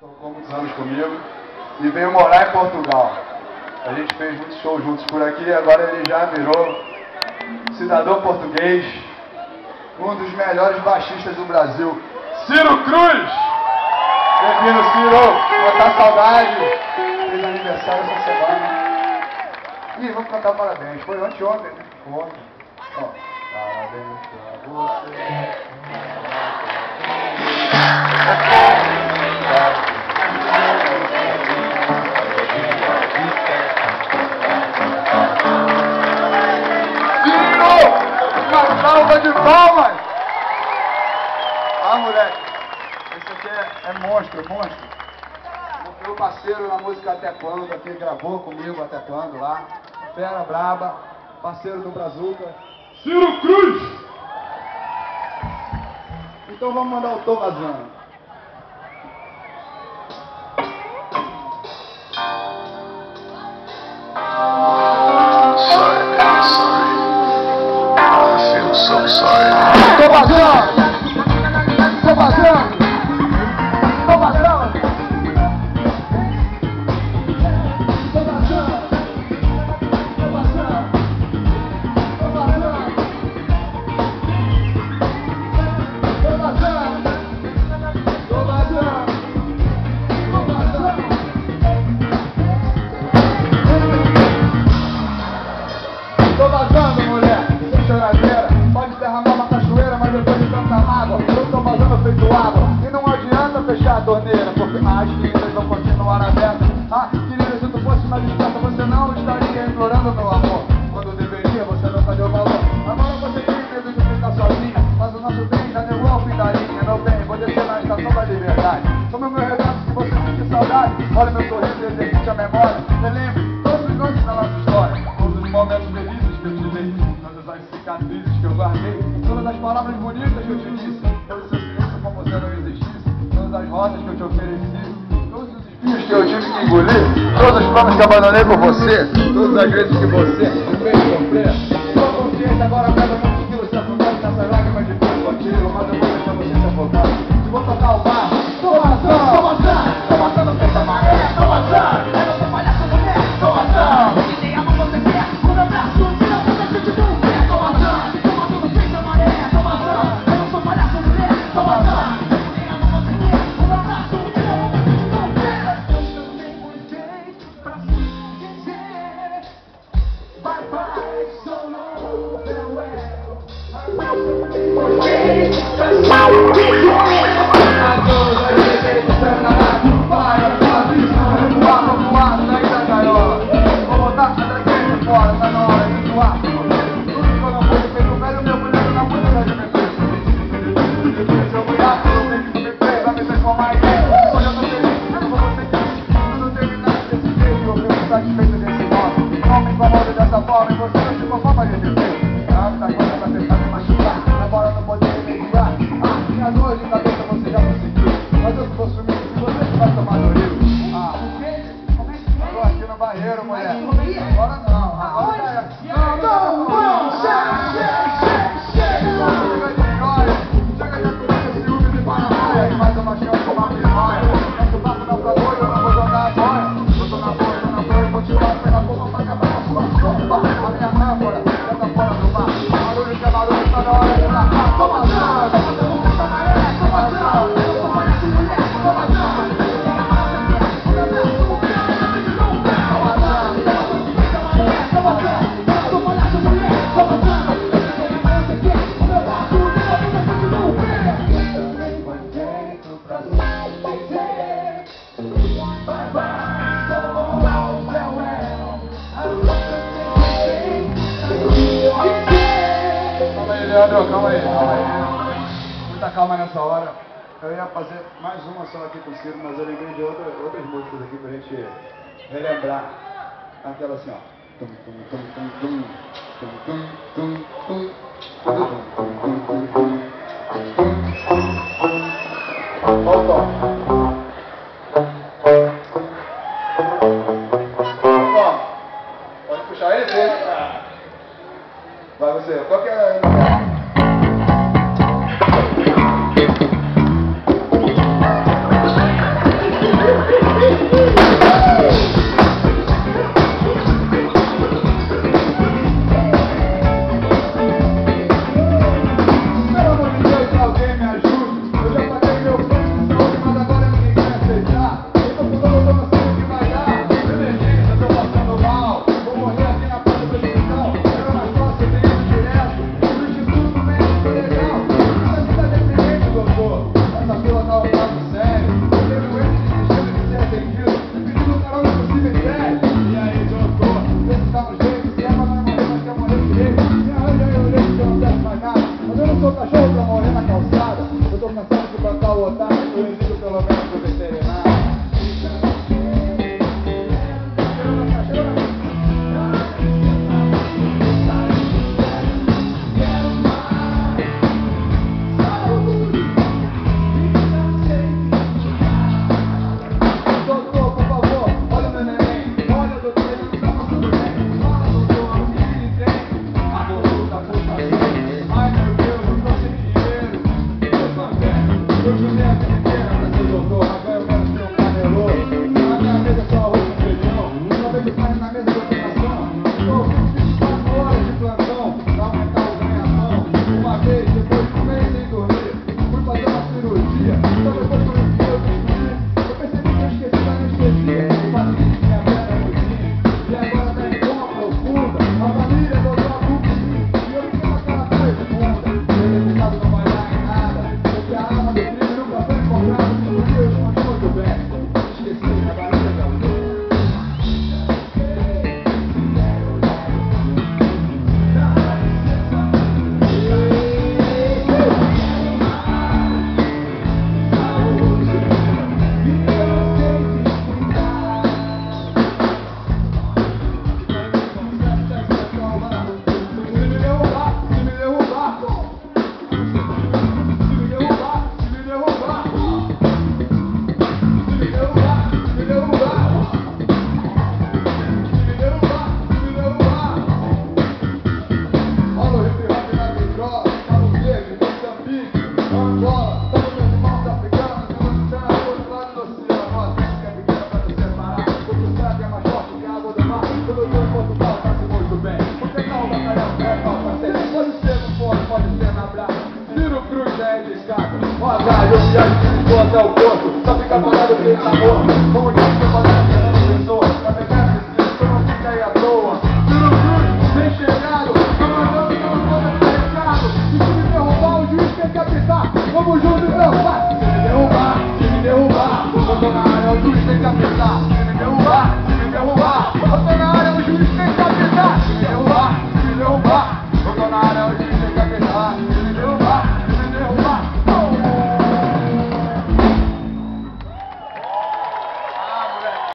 tocou muitos anos comigo e veio morar em Portugal. A gente fez muitos shows juntos por aqui e agora ele já virou cidadão português, um dos melhores baixistas do Brasil, Ciro Cruz! Bem-vindo, Ciro! Botar saudade! Fez aniversário essa semana. Ih, vamos cantar parabéns. Foi ontem, né? Ontem. Ó, parabéns pra você. Uma salva de palmas! Ah, moleque, esse aqui é monstro, monstro. Meu parceiro na música Até Quando, aqui gravou comigo Até Quando lá. Fera braba, parceiro do Brazuca, Ciro Cruz! Então vamos mandar o Tô Vazando. So sorry. Tô vazando! Tô vazando! Tô vazando! Tô vazando! Tô vazando! Tô vazando! Tô vazando! Tô vazando! Tô vazando! Tô vazando, mulher! Sem choradeira! Pode derramar uma cachoeira, mas depois de tanta mágoa eu tô vazando feito água. E não adianta fechar a torneira, porque as feridas vão continuar abertas. Ah, querida, se tu fosse mais esperta, você não estaria implorando meu amor. Quando deveria, você nunca deu valor. Agora você tem medo de ficar sozinha, mas o nosso bem já deu ao fim da linha. Meu bem, vou descer na estação da liberdade. Tome o meu regato se você sentir saudade. Olha meu sorriso e exercite a memória. Relembre todos os lances da nossa história, todos os momentos felizes que eu te dei, todas as cicatrizes que eu guardei, todas as palavras bonitas que eu te disse, todo o seu silêncio como se não existisse, todas as rosas que eu te ofereci, todos os espinhos que eu tive que engolir, todos os planos que abandonei por você, todas as vezes que você me fez sofrer. Sua consciência agora pega muitos quilos, se afogando nessas lágrimas de Deus contigo, mas eu vou deixar você se afogar. Se vou tocar o bar, tô vazando, tô vazando, tô vazando feita maré, tô vazando, eu não sou palhaço mulher, tô vazando, que nem a mão você quer, um abraço, tira a boca de tudo, tô vazando, tô vazando feita maré, tô vazando, eu não sou palhaço mulher, tô vazando, que nem a mão você quer, um abraço, tira a boca de tudo, eu não tenho muito jeito pra se dizer, bye bye, so long, farewell, I don't think muito jeito pra se dizer. Leandro, calma aí. Muita calma nessa hora. Eu ia fazer mais uma só aqui com o Ciro, mas eu lembrei de outras músicas aqui pra gente relembrar. Aquela assim, ó. Volta. Pode puxar ele? Vai você. Qual que é? amor. Como disse meu colega Fernando Pessoa, pra pegar esse espírito não fica aí à toa. Tiro cruz, bem chegado, tô mandando todo mundo esse recado. E se me derrubar, o juiz tem que apitar. Vamos juntos dançar. Se me derrubar, eu tô na área, o juiz tem que apitar. Se me derrubar, eu tô na área, o juiz tem que apitar.